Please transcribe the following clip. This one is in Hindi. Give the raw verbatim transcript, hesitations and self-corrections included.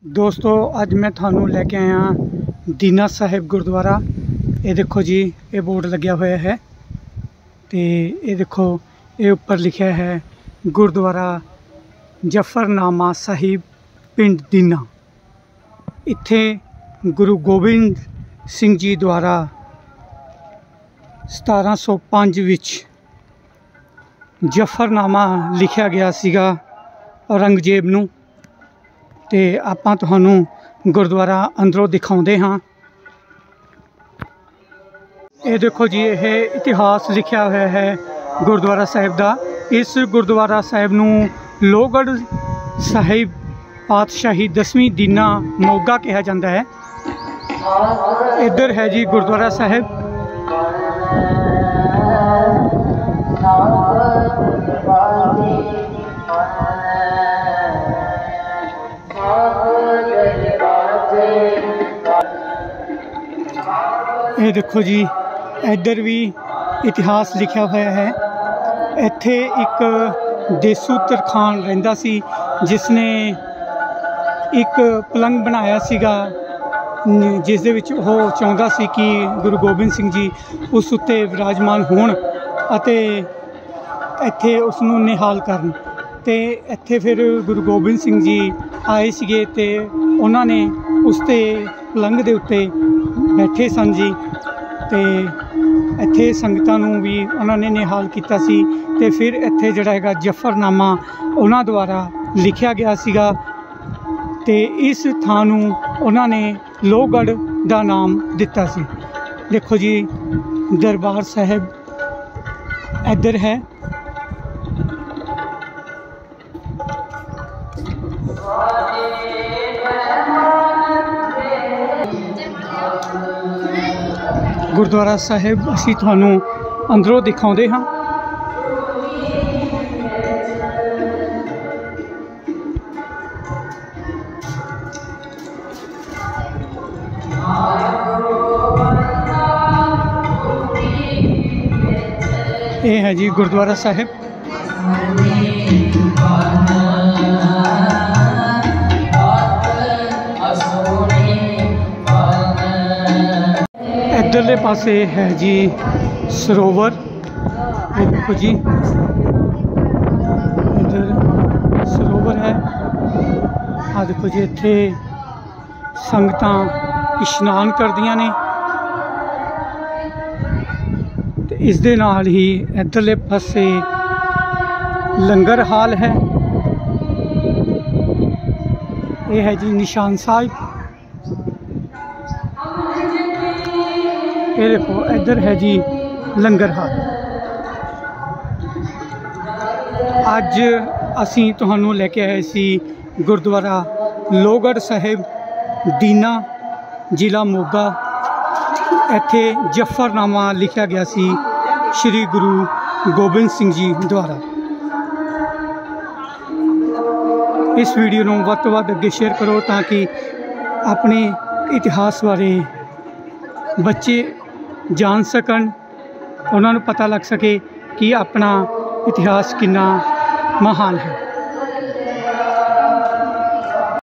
दोस्तों अज मैं थानू लैके आया दीना साहिब गुरुद्वारा। ये देखो जी, ये बोर्ड लग्या हुआ है तो ये देखो ये उपर लिखा है गुरुद्वारा जफरनामा साहिब पिंड दीना। इत्थे गुरु गोबिंद सिंह जी द्वारा सतारा सौ पाँच विच जफरनामा लिखा गया सीगा औरंगजेब नूं। ते आपां तुहानू गुरुद्वारा अंदरों दिखाउंदे हाँ। ये देखो जी, ये इतिहास लिखा हुआ है गुरुद्वारा साहिब का। इस गुरुद्वारा साहिब नू लोहगढ़ साहिब पातशाही दसवीं दीना मोगा कहा जाता है। इधर है जी गुरुद्वारा साहिब। ये देखो जी, इधर भी इतिहास लिखा हुआ है। इत्थे एक देसू तरखान रहिंदा सी जिसने एक पलंग बनाया सीगा, जिस दे विच ओह चाहुंदा सी कि गुरु गोबिंद सिंह जी उस उत्ते विराजमान होण अते इत्थे उसनूं निहाल करन। ते इत्थे फिर गुरु गोबिंद सिंह जी आए सीगे ते उन्हां ने उस ते पलंग दे उत्ते बैठे सन जी। ते इत्थे संगतां नूं भी उन्होंने निहाल किया सी। ते फिर इत्थे जिहड़ा हैगा जफरनामा उन्हां द्वारा लिखा गया सीगा ते इस थां नूं उन्होंने लोहगढ़ का नाम दिता सी। देखो जी, दरबार साहिब इधर है। गुरुद्वारा साहिब असी थानू अंदरों दिखाते हाँ। ये है जी गुरुद्वारा साहिब। इधरले पासे है जी सरोवर। ये देखो जी, इधर सरोवर है। आ देखो जी, इत्थे संगतां इशनान करदियां ने। ते इस दे नाल ही इधरले पासे लंगर हाल है। ये है जी निशान साहिब। ये देखो इधर है जी लंगर हाल। अज असी तुहानू लेके आए सी गुरुद्वारा लोहगढ़ साहिब दीना जिला मोगा। इत्थे जफरनामा लिखा गया सी श्री गुरु गोबिंद सिंह जी द्वारा। इस वीडियो नूं वध तों वध अगे शेयर करो ताकि अपने इतिहास बारे बच्चे जान सकन, उन्होंने पता लग सके कि अपना इतिहास कितना महान है।